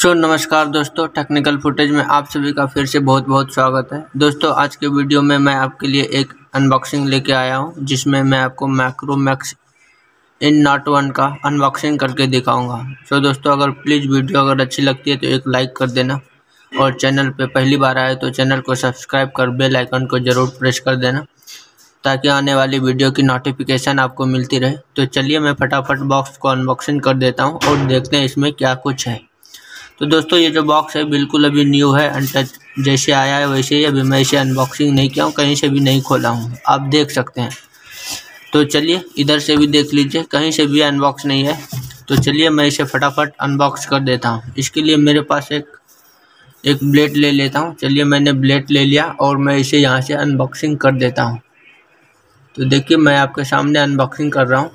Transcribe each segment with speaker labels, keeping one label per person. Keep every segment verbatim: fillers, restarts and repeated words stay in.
Speaker 1: सो नमस्कार दोस्तों, technical footage में आप सभी का फिर से बहुत बहुत स्वागत है। दोस्तों आज के वीडियो में मैं आपके लिए एक अनबॉक्सिंग लेके आया हूं, जिसमें मैं आपको मैक्रोमैक्स इन नॉट वन का अनबॉक्सिंग करके दिखाऊंगा। सो दोस्तों अगर प्लीज़ वीडियो अगर अच्छी लगती है तो एक लाइक कर देना, और चैनल पे पहली बार आए तो चैनल को सब्सक्राइब कर बेल आइकन को ज़रूर प्रेस कर देना, ताकि आने वाली वीडियो की नोटिफिकेशन आपको मिलती रहे। तो चलिए मैं फटाफट बॉक्स को अनबॉक्सिंग कर देता हूँ और देखते हैं इसमें क्या कुछ है। तो दोस्तों ये जो बॉक्स है बिल्कुल अभी न्यू है, अनटच जैसे आया है वैसे ही। अभी मैं इसे अनबॉक्सिंग नहीं किया हूँ, कहीं से भी नहीं खोला हूँ, आप देख सकते हैं। तो चलिए इधर से भी देख लीजिए, कहीं से भी अनबॉक्स नहीं है। तो चलिए मैं इसे फटाफट अनबॉक्स कर देता हूँ। इसके लिए मेरे पास एक एक ब्लेड ले लेता हूँ। चलिए मैंने ब्लेड ले लिया और मैं इसे यहाँ से अनबॉक्सिंग कर देता हूँ। तो देखिए मैं आपके सामने अनबॉक्सिंग कर रहा हूँ।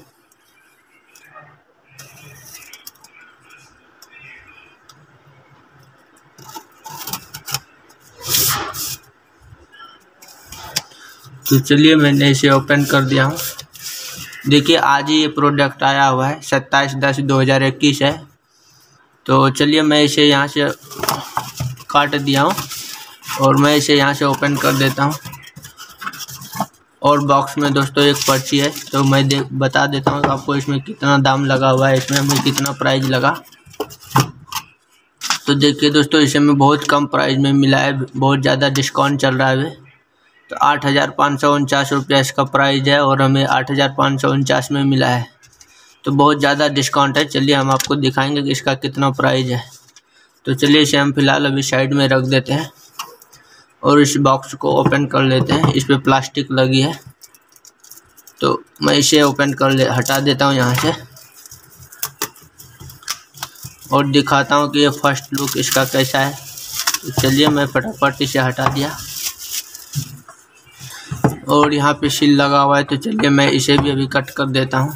Speaker 1: तो चलिए मैंने इसे ओपन कर दिया हूँ। देखिए आज ही ये प्रोडक्ट आया हुआ है, सत्ताईस दस दो हज़ार इक्कीस है। तो चलिए मैं इसे यहाँ से काट दिया हूँ और मैं इसे यहाँ से ओपन कर देता हूँ। और बॉक्स में दोस्तों एक पर्ची है, तो मैं दे बता देता हूँ आपको इसमें कितना दाम लगा हुआ है, इसमें हमें कितना प्राइस लगा। तो देखिए दोस्तों इसे हमें बहुत कम प्राइस में मिला है, बहुत ज़्यादा डिस्काउंट चल रहा है। तो आठ हज़ार पाँच सौ उनचास रुपया इसका प्राइस है और हमें आठ हज़ार पाँच सौ उनचास में मिला है। तो बहुत ज़्यादा डिस्काउंट है। चलिए हम आपको दिखाएंगे कि इसका कितना प्राइस है। तो चलिए इसे हम फिलहाल अभी साइड में रख देते हैं और इस बॉक्स को ओपन कर लेते हैं। इस पर प्लास्टिक लगी है, तो मैं इसे ओपन कर ले हटा देता हूँ यहाँ से और दिखाता हूँ कि ये फर्स्ट लुक इसका कैसा है। तो चलिए मैं फटाफट इसे हटा दिया और यहाँ पे सील लगा हुआ है। तो चलिए मैं इसे भी अभी कट कर देता हूँ।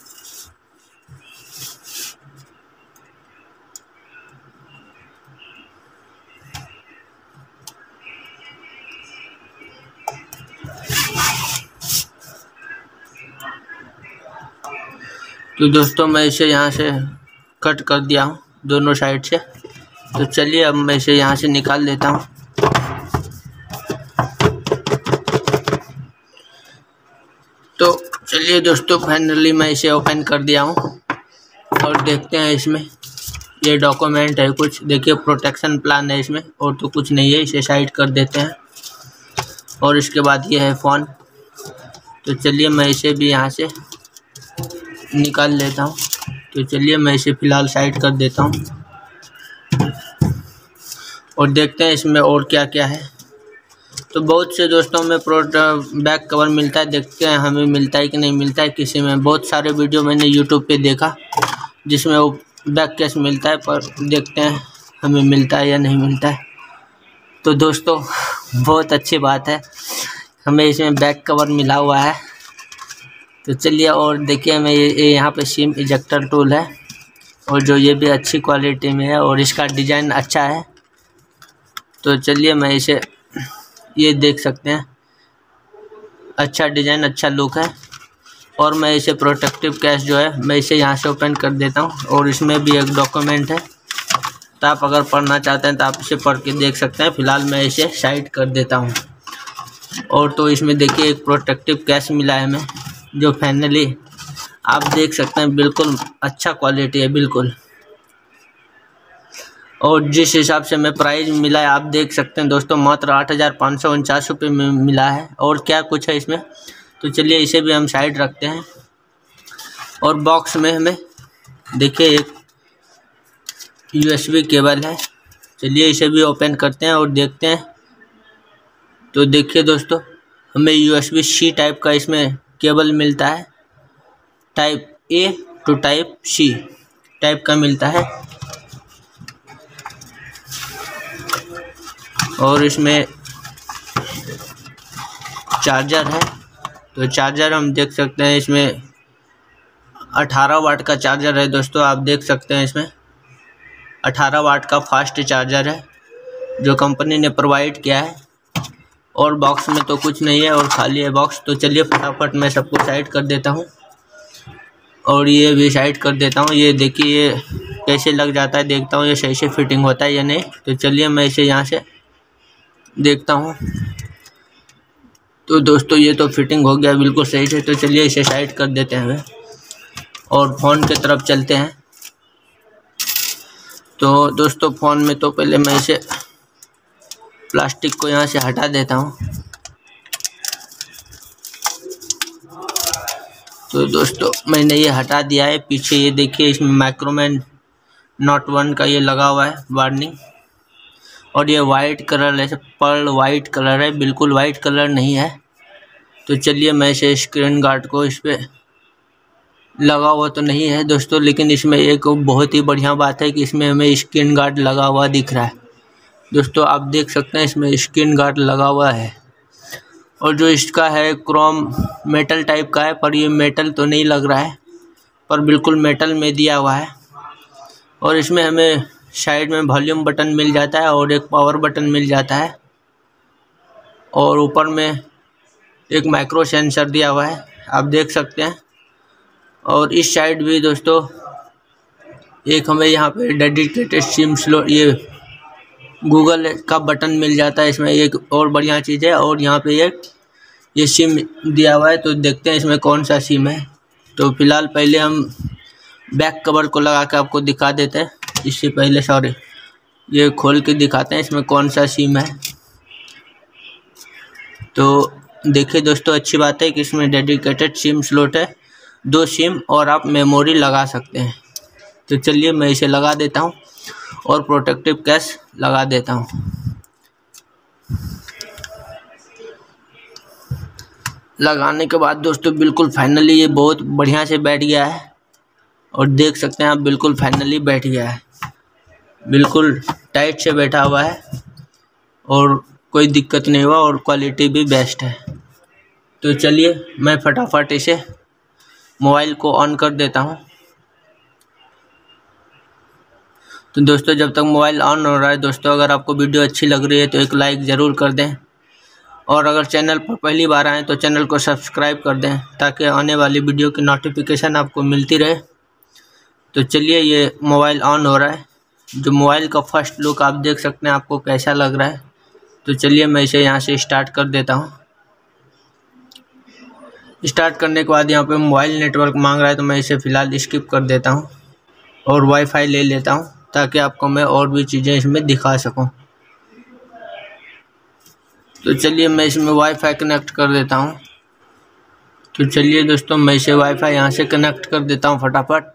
Speaker 1: तो दोस्तों मैं इसे यहाँ से कट कर दिया हूँ दोनों साइड से। तो चलिए अब मैं इसे यहाँ से निकाल लेता हूँ। तो चलिए दोस्तों फाइनली मैं इसे ओपन कर दिया हूँ और देखते हैं इसमें ये डॉक्यूमेंट है कुछ। देखिए प्रोटेक्शन प्लान है इसमें, और तो कुछ नहीं है। इसे साइड कर देते हैं और इसके बाद ये है फ़ोन। तो चलिए मैं इसे भी यहाँ से निकाल लेता हूँ। तो चलिए मैं इसे फ़िलहाल साइड कर देता हूँ और देखते हैं इसमें और क्या क्या है। तो बहुत से दोस्तों में प्रोडक्ट बैक कवर मिलता है, देखते हैं हमें मिलता है कि नहीं मिलता है। किसी में बहुत सारे वीडियो मैंने यूट्यूब पे देखा जिसमें वो बैक केस मिलता है, पर देखते हैं हमें मिलता है या नहीं मिलता है। तो दोस्तों बहुत अच्छी बात है, हमें इसमें बैक कवर मिला हुआ है। तो चलिए और देखिए हमें ये यहाँ पे सिम इजेक्टर टूल है, और जो ये भी अच्छी क्वालिटी में है और इसका डिज़ाइन अच्छा है। तो चलिए मैं इसे ये देख सकते हैं, अच्छा डिज़ाइन, अच्छा लुक है। और मैं इसे प्रोटेक्टिव कैश जो है मैं इसे यहाँ से ओपन कर देता हूँ, और इसमें भी एक डॉक्यूमेंट है। तो आप अगर पढ़ना चाहते हैं तो आप इसे पढ़ के देख सकते हैं। फ़िलहाल मैं इसे साइड कर देता हूँ। और तो इसमें देखिए एक प्रोटेक्टिव कैश मिला है हमें, जो फाइनली आप देख सकते हैं बिल्कुल अच्छा क्वालिटी है बिल्कुल। और जिस हिसाब से हमें प्राइस मिला है आप देख सकते हैं दोस्तों, मात्र आठ हज़ार पाँच सौ उनचास रुपये में मिला है। और क्या कुछ है इसमें, तो चलिए इसे भी हम साइड रखते हैं। और बॉक्स में हमें देखिए एक यूएसबी केबल है। चलिए इसे भी ओपन करते हैं और देखते हैं। तो देखिए दोस्तों हमें यूएसबी सी टाइप का इसमें केबल मिलता है, type A to type C type का मिलता है। और इसमें चार्जर है। तो चार्जर हम देख सकते हैं इसमें अठारह वाट का चार्जर है दोस्तों, आप देख सकते हैं इसमें अठारह वाट का फास्ट चार्जर है जो कंपनी ने प्रोवाइड किया है। और बॉक्स में तो कुछ नहीं है और खाली है बॉक्स। तो चलिए फटाफट मैं सबको साइड कर देता हूँ और ये भी साइड कर देता हूँ। ये देखिए ये कैसे लग जाता है, देखता हूँ ये सही से फिटिंग होता है या नहीं। तो चलिए मैं इसे यहाँ से देखता हूँ। तो दोस्तों ये तो फिटिंग हो गया बिल्कुल सही से। तो चलिए इसे साइड कर देते हैं और फ़ोन की तरफ चलते हैं। तो दोस्तों फ़ोन में तो पहले मैं इसे प्लास्टिक को यहाँ से हटा देता हूँ। तो दोस्तों मैंने ये हटा दिया है। पीछे ये देखिए इसमें माइक्रोमैन नॉट वन का ये लगा हुआ है वार्निंग, और ये वाइट कलर है, पर्ल वाइट कलर है, बिल्कुल वाइट कलर नहीं है। तो चलिए मैं इसे स्क्रीन गार्ड को इस पर लगा हुआ तो नहीं है दोस्तों, लेकिन इसमें एक बहुत ही बढ़िया बात है कि इसमें हमें स्क्रीन गार्ड लगा हुआ दिख रहा है। दोस्तों आप देख सकते हैं इसमें स्क्रीन गार्ड लगा हुआ है, और जो इसका है क्रोम मेटल टाइप का है, पर ये मेटल तो नहीं लग रहा है, पर बिल्कुल मेटल में दिया हुआ है। और इसमें हमें साइड में वॉल्यूम बटन मिल जाता है और एक पावर बटन मिल जाता है, और ऊपर में एक माइक्रो सेंसर दिया हुआ है, आप देख सकते हैं। और इस साइड भी दोस्तों एक हमें यहाँ पे डेडिकेटेड सिम स्लॉट, ये गूगल का बटन मिल जाता है इसमें, एक और बढ़िया चीज़ है। और यहाँ पे एक ये सिम दिया हुआ है। तो देखते हैं इसमें कौन सा सिम है। तो फिलहाल पहले हम बैक कवर को लगा के आपको दिखा देते हैं, इससे पहले सॉरी ये खोल के दिखाते हैं इसमें कौन सा सिम है। तो देखिए दोस्तों अच्छी बात है कि इसमें डेडिकेटेड सिम स्लॉट है, दो सिम और आप मेमोरी लगा सकते हैं। तो चलिए मैं इसे लगा देता हूँ और प्रोटेक्टिव केस लगा देता हूँ। लगाने के बाद दोस्तों बिल्कुल फाइनली ये बहुत बढ़िया से बैठ गया है, और देख सकते हैं आप बिल्कुल फाइनली बैठ गया है, बिल्कुल टाइट से बैठा हुआ है और कोई दिक्कत नहीं हुआ, और क्वालिटी भी बेस्ट है। तो चलिए मैं फटाफट इसे मोबाइल को ऑन कर देता हूँ। तो दोस्तों जब तक मोबाइल ऑन हो रहा है दोस्तों, अगर आपको वीडियो अच्छी लग रही है तो एक लाइक ज़रूर कर दें, और अगर चैनल पर पहली बार आएँ तो चैनल को सब्सक्राइब कर दें, ताकि आने वाली वीडियो की नोटिफिकेशन आपको मिलती रहे। तो चलिए ये मोबाइल ऑन हो रहा है। जो मोबाइल का फर्स्ट लुक आप देख सकते हैं आपको कैसा लग रहा है। तो चलिए मैं इसे यहाँ से स्टार्ट कर देता हूँ। स्टार्ट करने के बाद यहाँ पे मोबाइल नेटवर्क मांग रहा है, तो मैं इसे फ़िलहाल स्किप कर देता हूँ और वाईफाई ले लेता हूँ, ताकि आपको मैं और भी चीज़ें इसमें दिखा सकूँ। तो चलिए मैं इसमें वाईफाई कनेक्ट कर देता हूँ। तो चलिए दोस्तों मैं इसे वाईफाई यहाँ से कनेक्ट कर देता हूँ फटाफट।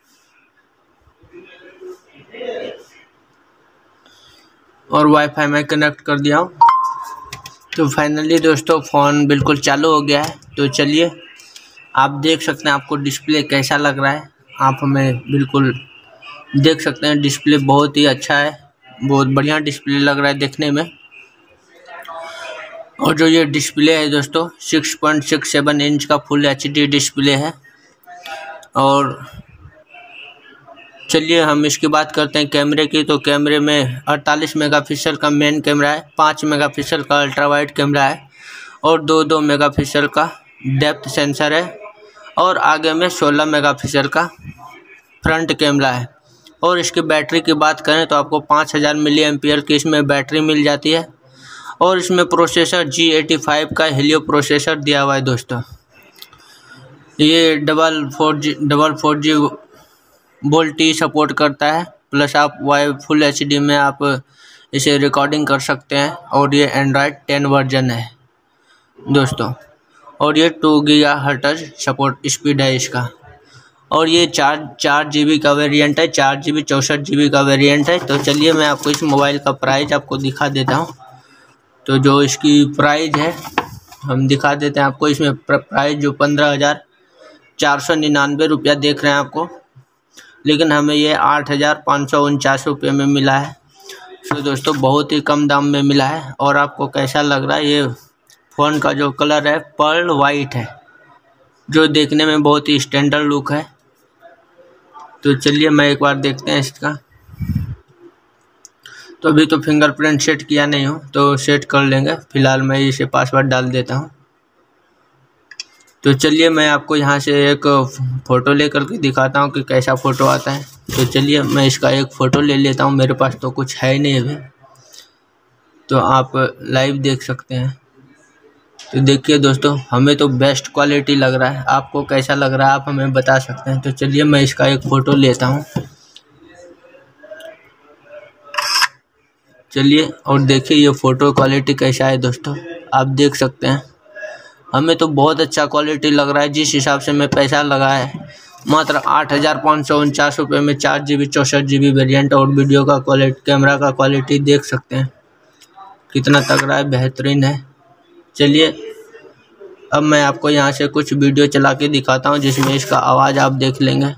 Speaker 1: और वाईफाई मैं कनेक्ट कर दिया हूँ। तो फाइनली दोस्तों फ़ोन बिल्कुल चालू हो गया है। तो चलिए आप देख सकते हैं आपको डिस्प्ले कैसा लग रहा है। आप हमें बिल्कुल देख सकते हैं डिस्प्ले बहुत ही अच्छा है, बहुत बढ़िया डिस्प्ले लग रहा है देखने में। और जो ये डिस्प्ले है दोस्तों six point six seven inch का फुल एच डी डिस्प्ले है। और चलिए हम इसकी बात करते हैं कैमरे की। तो कैमरे में अड़तालीस मेगापिक्सल का मेन कैमरा है, पाँच मेगापिक्सल का अल्ट्रा वाइड कैमरा है, और दो दो मेगापिक्सल का डेप्थ सेंसर है, और आगे में सोलह मेगापिक्सल का फ्रंट कैमरा है। और इसकी बैटरी की बात करें तो आपको पाँच हज़ार मिली एम्पियर की इसमें बैटरी मिल जाती है। और इसमें प्रोसेसर जी एटी फाइव का हेलियो प्रोसेसर दिया हुआ है दोस्तों। ये double four G double four G VoLTE support करता है, प्लस आप वाई फुल एच डी में आप इसे रिकॉर्डिंग कर सकते हैं। और ये एंड्रॉयड टेन वर्जन है दोस्तों, और ये two gigahertz support speed है इसका। और ये चार चार जी बी का वेरिएंट है, चार जी बी चौंसठ जी बी का वेरिएंट है। तो चलिए मैं आपको इस मोबाइल का प्राइस आपको दिखा देता हूँ। तो जो इसकी प्राइस है हम दिखा देते हैं आपको। इसमें प्राइस जो पंद्रह हज़ार चार सौ निन्यानवे रुपया देख रहे हैं आपको, लेकिन हमें ये आठ हज़ार पाँच सौ उनचास रुपये में मिला है। तो दोस्तों बहुत ही कम दाम में मिला है। और आपको कैसा लग रहा है, ये फ़ोन का जो कलर है पर्ल वाइट है, जो देखने में बहुत ही स्टैंडर्ड लुक है। तो चलिए मैं एक बार देखते हैं इसका। तो अभी तो फिंगरप्रिंट सेट किया नहीं हो, तो सेट कर लेंगे। फ़िलहाल मैं इसे पासवर्ड डाल देता हूँ। तो चलिए मैं आपको यहाँ से एक फ़ोटो लेकर के दिखाता हूँ कि कैसा फ़ोटो आता है। तो चलिए मैं इसका एक फ़ोटो ले लेता हूँ, मेरे पास तो कुछ है नहीं अभी, तो आप लाइव देख सकते हैं। तो देखिए दोस्तों, हमें तो बेस्ट क्वालिटी लग रहा है, आपको कैसा लग रहा है आप हमें बता सकते हैं। तो चलिए मैं इसका एक फ़ोटो लेता हूँ। चलिए और देखिए ये फ़ोटो क्वालिटी कैसा है दोस्तों, आप देख सकते हैं। हमें तो बहुत अच्छा क्वालिटी लग रहा है, जिस हिसाब से मैं पैसा लगाया है मात्र आठ हज़ार पाँच सौ उनचास रुपये में चार जी बी चौंसठ जी बी वेरियंट और वीडियो का क्वालिटी, कैमरा का क्वालिटी देख सकते हैं कितना तगड़ा है, बेहतरीन है। चलिए अब मैं आपको यहाँ से कुछ वीडियो चला के दिखाता हूँ जिसमें इसका आवाज़ आप देख लेंगे।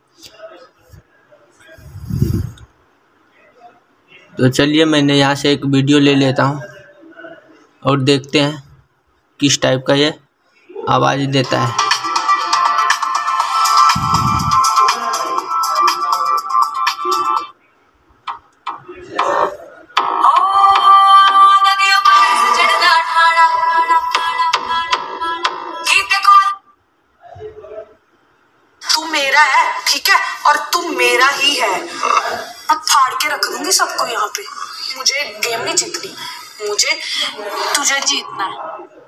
Speaker 1: तो चलिए मैंने यहाँ से एक वीडियो ले लेता हूँ और देखते हैं किस टाइप का ये आवाज़ देता है।
Speaker 2: तू मेरा है, ठीक है, और तू मेरा ही है। मैं फाड़ के रख दूंगी सबको यहाँ पे। मुझे गेम नहीं जीतनी, मुझे तुझे जीतना है।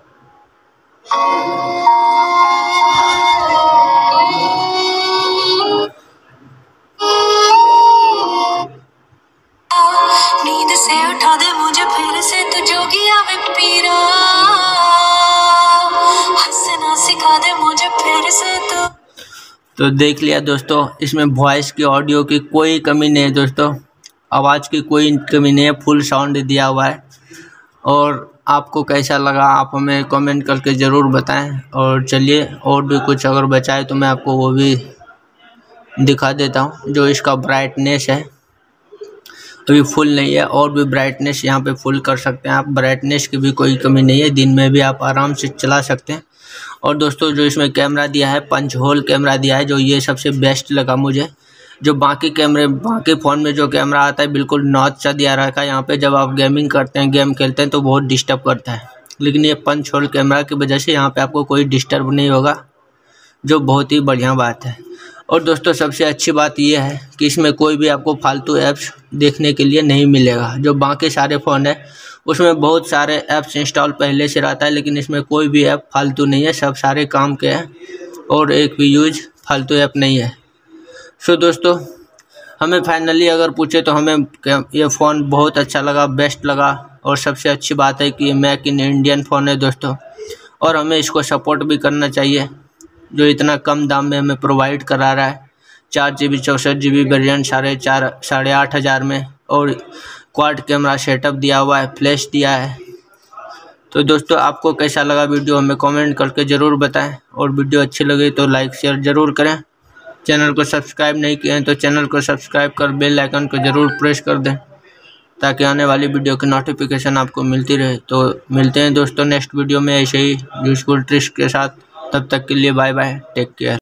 Speaker 2: नींद से उठा दे मुझे फिर से, तू जोगिया में पीरा, हंसना सिखा दे मुझे फिर से तू।
Speaker 1: तो देख लिया दोस्तों, इसमें वॉइस की, ऑडियो की कोई कमी नहीं है दोस्तों, आवाज़ की कोई कमी नहीं है, फुल साउंड दिया हुआ है। और आपको कैसा लगा आप हमें कमेंट करके ज़रूर बताएं। और चलिए और भी कुछ अगर बचा है तो मैं आपको वो भी दिखा देता हूं। जो इसका ब्राइटनेस है अभी फुल नहीं है, और भी ब्राइटनेस यहाँ पे फुल कर सकते हैं आप, ब्राइटनेस की भी कोई कमी नहीं है, दिन में भी आप आराम से चला सकते हैं। और दोस्तों जो इसमें कैमरा दिया है, पंच होल कैमरा दिया है, जो ये सबसे बेस्ट लगा मुझे। जो बाकी कैमरे, बाकी फ़ोन में जो कैमरा आता है बिल्कुल नॉच सा दिया रखा है यहाँ पे, जब आप गेमिंग करते हैं, गेम खेलते हैं तो बहुत डिस्टर्ब करता है। लेकिन ये पंच होल कैमरा की वजह से यहाँ पे आपको कोई डिस्टर्ब नहीं होगा, जो बहुत ही बढ़िया बात है। और दोस्तों सबसे अच्छी बात यह है कि इसमें कोई भी आपको फालतू ऐप्स देखने के लिए नहीं मिलेगा। जो बाकी सारे फ़ोन है उसमें बहुत सारे ऐप्स इंस्टॉल पहले से रहता है, लेकिन इसमें कोई भी ऐप फालतू नहीं है, सब सारे काम के हैं और एक भी यूज फालतू ऐप नहीं है। सो दोस्तों हमें फाइनली अगर पूछे तो हमें ये फ़ोन बहुत अच्छा लगा, बेस्ट लगा। और सबसे अच्छी बात है कि ये मेक इन इंडियन फ़ोन है दोस्तों, और हमें इसको सपोर्ट भी करना चाहिए जो इतना कम दाम में हमें प्रोवाइड करा रहा है। चार जी बी चौंसठ जी बी वेरियंट साढ़े चार साढ़े आठ हज़ार में, और क्वाड कैमरा सेटअप दिया हुआ है, फ्लैश दिया है। तो दोस्तों आपको कैसा लगा वीडियो हमें कमेंट करके ज़रूर बताएं, और वीडियो अच्छी लगी तो लाइक शेयर ज़रूर करें। चैनल को सब्सक्राइब नहीं किए हैं तो चैनल को सब्सक्राइब कर बेल आइकन को ज़रूर प्रेस कर दें, ताकि आने वाली वीडियो की नोटिफिकेशन आपको मिलती रहे। तो मिलते हैं दोस्तों नेक्स्ट वीडियो में ऐसे ही यूजफुल ट्रिक्स के साथ। तब तक के लिए बाय बाय, टेक केयर।